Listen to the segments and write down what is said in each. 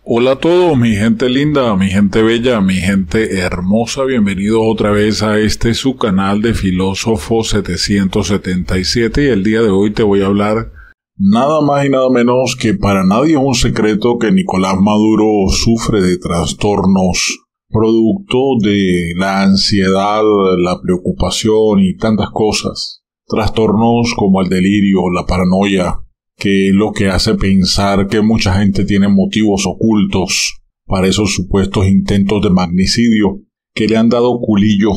Hola a todos, mi gente linda, mi gente bella, mi gente hermosa, bienvenidos otra vez a su canal de Filósofo 777 y el día de hoy te voy a hablar nada más y nada menos que para nadie es un secreto que Nicolás Maduro sufre de trastornos producto de la ansiedad, la preocupación y tantas cosas. Trastornos como el delirio, la paranoia, que es lo que hace pensar que mucha gente tiene motivos ocultos para esos supuestos intentos de magnicidio que le han dado culillo.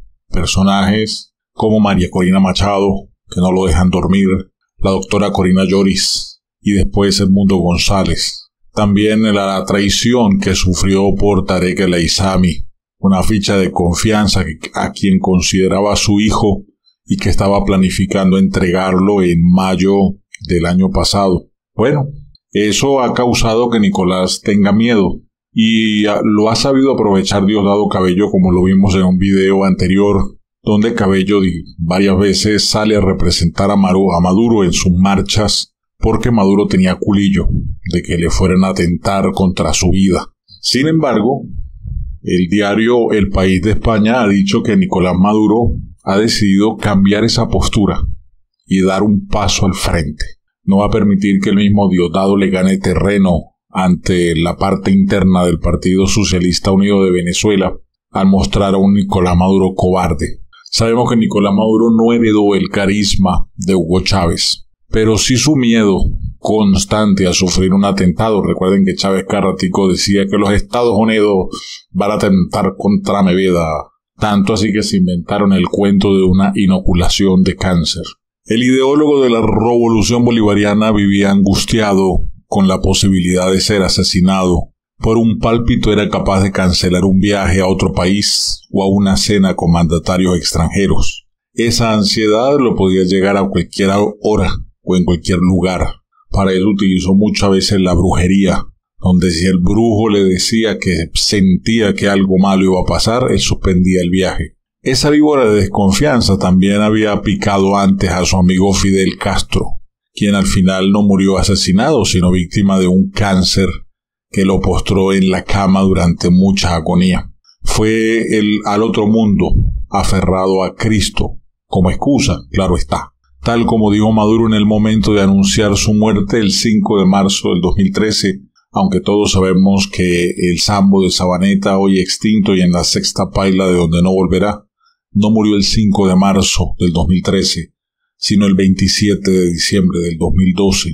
Personajes como María Corina Machado, que no lo dejan dormir, la doctora Corina Lloris y después Edmundo González. También la traición que sufrió por Tarek El Aissami, una ficha de confianza a quien consideraba su hijo y que estaba planificando entregarlo en mayo del año pasado. Bueno, eso ha causado que Nicolás tenga miedo y lo ha sabido aprovechar Diosdado Cabello, como lo vimos en un video anterior, donde Cabello varias veces sale a representar a Maduro en sus marchas porque Maduro tenía culillo de que le fueran a atentar contra su vida. Sin embargo, el diario El País de España ha dicho que Nicolás Maduro ha decidido cambiar esa postura y dar un paso al frente. No va a permitir que el mismo Diosdado le gane terreno ante la parte interna del Partido Socialista Unido de Venezuela al mostrar a un Nicolás Maduro cobarde. Sabemos que Nicolás Maduro no heredó el carisma de Hugo Chávez, pero sí su miedo constante a sufrir un atentado. Recuerden que Chávez cada ratico decía que los Estados Unidos van a atentar contra mi vida, tanto así que se inventaron el cuento de una inoculación de cáncer. El ideólogo de la revolución bolivariana vivía angustiado con la posibilidad de ser asesinado. Por un pálpito era capaz de cancelar un viaje a otro país o a una cena con mandatarios extranjeros. Esa ansiedad lo podía llegar a cualquier hora o en cualquier lugar. Para eso utilizó muchas veces la brujería, donde si el brujo le decía que sentía que algo malo iba a pasar, él suspendía el viaje. Esa víbora de desconfianza también había picado antes a su amigo Fidel Castro, quien al final no murió asesinado, sino víctima de un cáncer que lo postró en la cama durante mucha agonía. Fue al otro mundo, aferrado a Cristo, como excusa, claro está. Tal como dijo Maduro en el momento de anunciar su muerte el 5 de marzo del 2013, aunque todos sabemos que el Sambo de Sabaneta, hoy extinto y en la sexta paila de donde no volverá, no murió el 5 de marzo del 2013, sino el 27 de diciembre del 2012.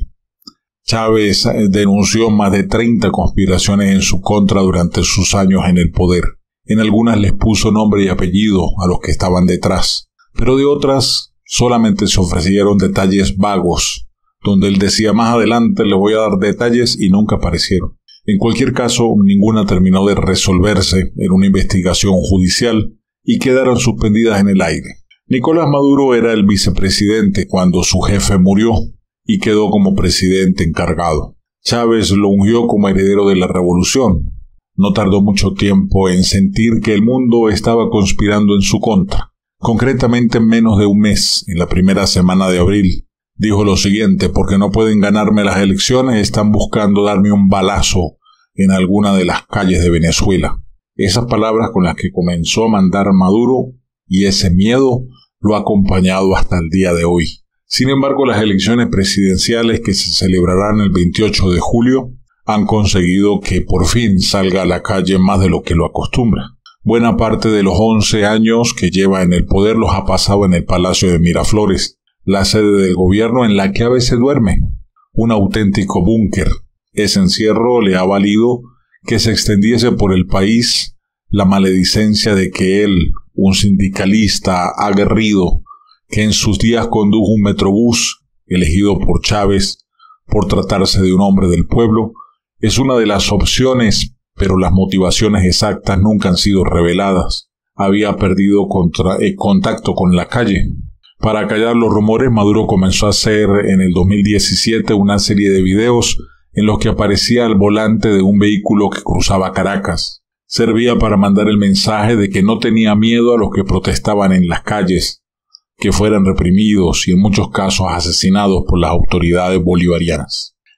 Chávez denunció más de 30 conspiraciones en su contra durante sus años en el poder. En algunas les puso nombre y apellido a los que estaban detrás, pero de otras solamente se ofrecieron detalles vagos, donde él decía más adelante les voy a dar detalles y nunca aparecieron. En cualquier caso, ninguna terminó de resolverse en una investigación judicial y quedaron suspendidas en el aire. Nicolás Maduro era el vicepresidente cuando su jefe murió y quedó como presidente encargado. Chávez lo ungió como heredero de la revolución. No tardó mucho tiempo en sentir que el mundo estaba conspirando en su contra. Concretamente en menos de un mes, en la primera semana de abril, dijo lo siguiente: porque no pueden ganarme las elecciones, están buscando darme un balazo en alguna de las calles de Venezuela. Esas palabras con las que comenzó a mandar Maduro, y ese miedo lo ha acompañado hasta el día de hoy. Sin embargo, las elecciones presidenciales que se celebrarán el 28 de julio han conseguido que por fin salga a la calle más de lo que lo acostumbra. Buena parte de los 11 años que lleva en el poder los ha pasado en el Palacio de Miraflores, la sede del gobierno en la que a veces duerme. Un auténtico búnker. Ese encierro le ha valido que se extendiese por el país la maledicencia de que él, un sindicalista aguerrido, que en sus días condujo un metrobús elegido por Chávez por tratarse de un hombre del pueblo, es una de las opciones, pero las motivaciones exactas nunca han sido reveladas. Había perdido contacto con la calle. Para callar los rumores, Maduro comenzó a hacer en el 2017 una serie de videos en los que aparecía al volante de un vehículo que cruzaba Caracas. Servía para mandar el mensaje de que no tenía miedo a los que protestaban en las calles, que fueran reprimidos y en muchos casos asesinados por las autoridades bolivarianas.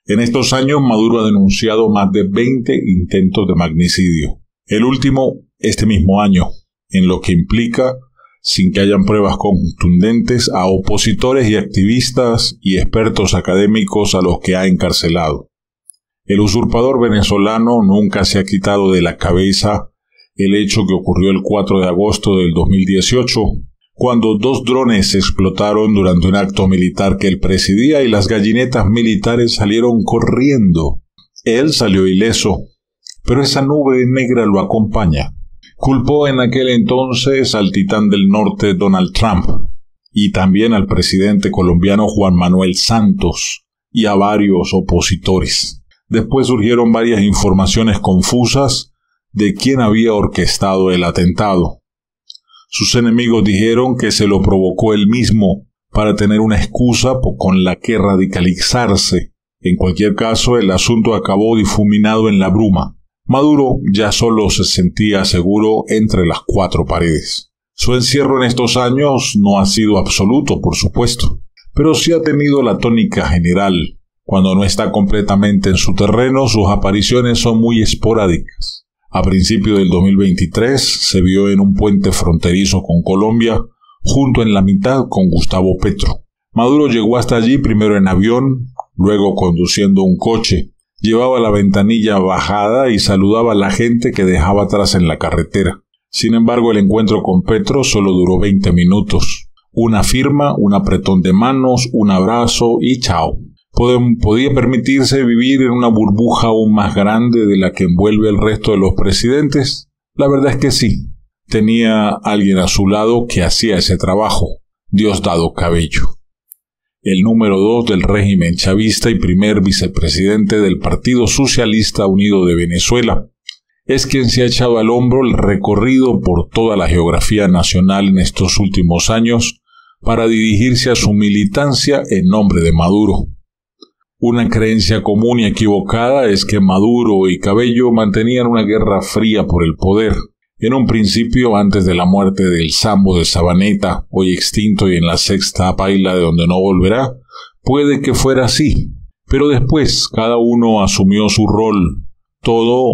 En estos años, Maduro ha denunciado más de 20 intentos de magnicidio. El último, este mismo año, en lo que implica, sin que hayan pruebas contundentes, a opositores y activistas y expertos académicos a los que ha encarcelado. El usurpador venezolano nunca se ha quitado de la cabeza el hecho que ocurrió el 4 de agosto del 2018, cuando 2 drones explotaron durante un acto militar que él presidía y las gallinetas militares salieron corriendo. Él salió ileso, pero esa nube negra lo acompaña. Culpó en aquel entonces al titán del norte Donald Trump y también al presidente colombiano Juan Manuel Santos y a varios opositores. Después surgieron varias informaciones confusas de quién había orquestado el atentado. Sus enemigos dijeron que se lo provocó él mismo para tener una excusa con la que radicalizarse. En cualquier caso, el asunto acabó difuminado en la bruma. Maduro ya solo se sentía seguro entre las 4 paredes. Su encierro en estos años no ha sido absoluto, por supuesto, pero sí ha tenido la tónica general. Cuando no está completamente en su terreno, sus apariciones son muy esporádicas. A principios del 2023 se vio en un puente fronterizo con Colombia, junto en la mitad con Gustavo Petro. Maduro llegó hasta allí primero en avión, luego conduciendo un coche. Llevaba la ventanilla bajada y saludaba a la gente que dejaba atrás en la carretera. Sin embargo, el encuentro con Petro solo duró 20 minutos. Una firma, un apretón de manos, un abrazo y chao. ¿Podía permitirse vivir en una burbuja aún más grande de la que envuelve el resto de los presidentes? La verdad es que sí. Tenía alguien a su lado que hacía ese trabajo, Diosdado Cabello. El número 2 del régimen chavista y primer vicepresidente del Partido Socialista Unido de Venezuela, es quien se ha echado al hombro el recorrido por toda la geografía nacional en estos últimos años para dirigirse a su militancia en nombre de Maduro. Una creencia común y equivocada es que Maduro y Cabello mantenían una guerra fría por el poder. En un principio, antes de la muerte del Sambo de Sabaneta, hoy extinto y en la sexta paila de donde no volverá, puede que fuera así. Pero después, cada uno asumió su rol. Todos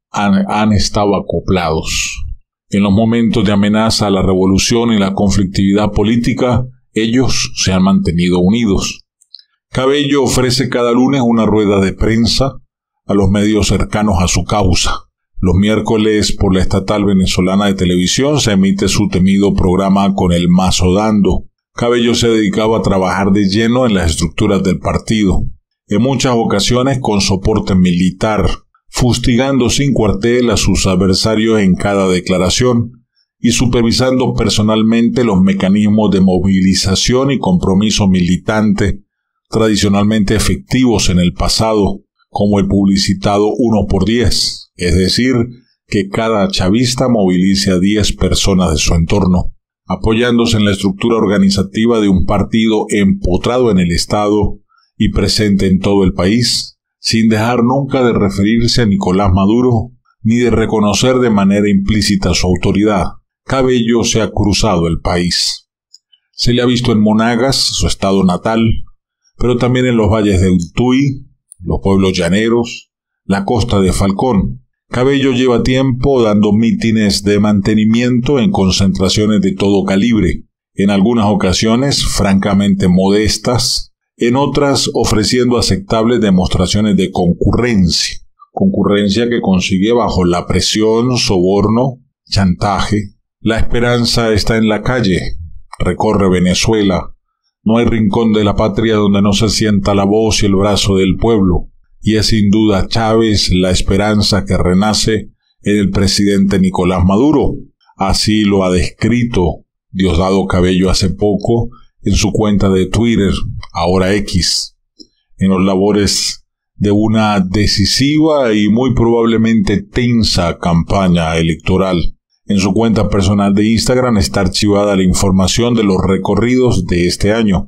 han estado acoplados. En los momentos de amenaza a la revolución y la conflictividad política, ellos se han mantenido unidos. Cabello ofrece cada lunes una rueda de prensa a los medios cercanos a su causa. Los miércoles por la estatal venezolana de televisión se emite su temido programa Con el Mazo Dando. Cabello se dedicaba a trabajar de lleno en las estructuras del partido, en muchas ocasiones con soporte militar, fustigando sin cuartel a sus adversarios en cada declaración y supervisando personalmente los mecanismos de movilización y compromiso militante tradicionalmente efectivos en el pasado, como el publicitado 1×10, es decir, que cada chavista movilice a 10 personas de su entorno, apoyándose en la estructura organizativa de un partido empotrado en el Estado y presente en todo el país, sin dejar nunca de referirse a Nicolás Maduro, ni de reconocer de manera implícita su autoridad. Cabello se ha cruzado el país. Se le ha visto en Monagas, su estado natal, pero también en los valles de Tuy, los pueblos llaneros, la costa de Falcón. Cabello lleva tiempo dando mítines de mantenimiento en concentraciones de todo calibre, en algunas ocasiones francamente modestas, en otras ofreciendo aceptables demostraciones de concurrencia que consigue bajo la presión, soborno, chantaje. La esperanza está en la calle, recorre Venezuela. No hay rincón de la patria donde no se sienta la voz y el brazo del pueblo, y es sin duda Chávez la esperanza que renace en el presidente Nicolás Maduro. Así lo ha descrito Diosdado Cabello hace poco en su cuenta de Twitter, ahora X, en los labores de una decisiva y muy probablemente tensa campaña electoral. En su cuenta personal de Instagram está archivada la información de los recorridos de este año.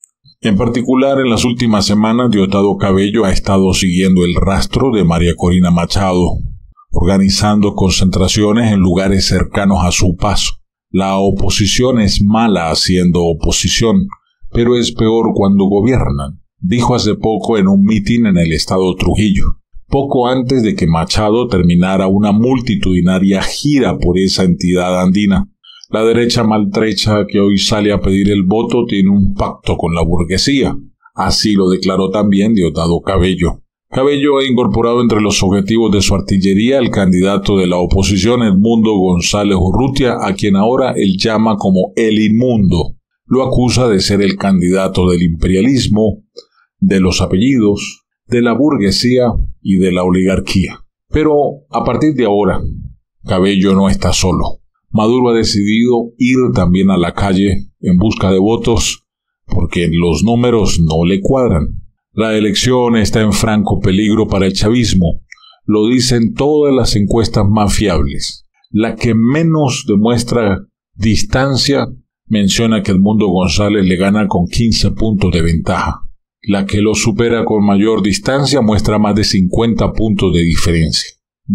En particular, en las últimas semanas, Diosdado Cabello ha estado siguiendo el rastro de María Corina Machado, organizando concentraciones en lugares cercanos a su paso. La oposición es mala haciendo oposición, pero es peor cuando gobiernan. dijo hace poco en un mitin en el estado Trujillo, poco antes de que Machado terminara una multitudinaria gira por esa entidad andina. La derecha maltrecha que hoy sale a pedir el voto tiene un pacto con la burguesía. Así lo declaró también Diosdado Cabello. Cabello ha incorporado entre los objetivos de su artillería al candidato de la oposición Edmundo González Urrutia, a quien ahora él llama como el inmundo. Lo acusa de ser el candidato del imperialismo, de los apellidos, de la burguesía y de la oligarquía. Pero a partir de ahora, Cabello no está solo. Maduro ha decidido ir también a la calle en busca de votos porque los números no le cuadran. La elección está en franco peligro para el chavismo. Lo dicen todas las encuestas más fiables. La que menos demuestra distancia menciona que Edmundo González le gana con 15 puntos de ventaja. La que lo supera con mayor distancia muestra más de 50 puntos de diferencia.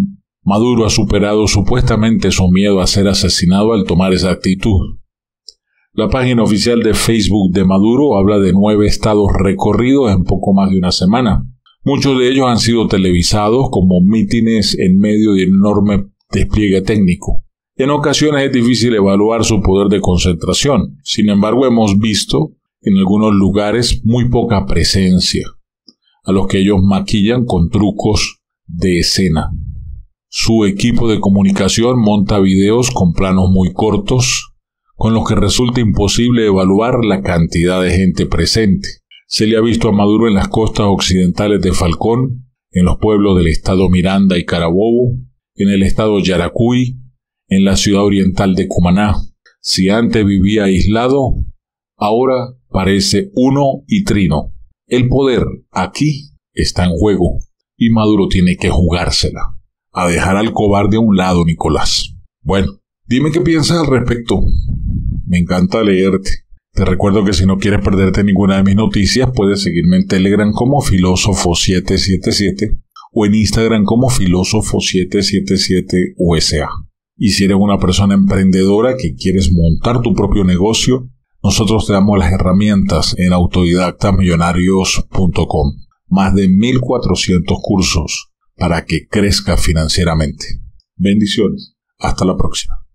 Maduro ha superado supuestamente su miedo a ser asesinado al tomar esa actitud. La página oficial de Facebook de Maduro habla de 9 estados recorridos en poco más de una semana. Muchos de ellos han sido televisados como mítines en medio de un enorme despliegue técnico. En ocasiones es difícil evaluar su poder de concentración. Sin embargo, hemos visto en algunos lugares muy poca presencia, a los que ellos maquillan con trucos de escena. Su equipo de comunicación monta videos con planos muy cortos, con los que resulta imposible evaluar la cantidad de gente presente. Se le ha visto a Maduro en las costas occidentales de Falcón, en los pueblos del estado Miranda y Carabobo, en el estado Yaracuy, en la ciudad oriental de Cumaná. Si antes vivía aislado, ahora parece uno y trino. El poder aquí está en juego y Maduro tiene que jugársela. A dejar al cobarde a un lado, Nicolás. Bueno, dime qué piensas al respecto. Me encanta leerte. Te recuerdo que si no quieres perderte ninguna de mis noticias, puedes seguirme en Telegram como Filósofo777 o en Instagram como Filósofo777 USA. Y si eres una persona emprendedora que quieres montar tu propio negocio, nosotros te damos las herramientas en autodidactamillonarios.com. Más de 1,400 cursos para que crezca financieramente. Bendiciones. Hasta la próxima.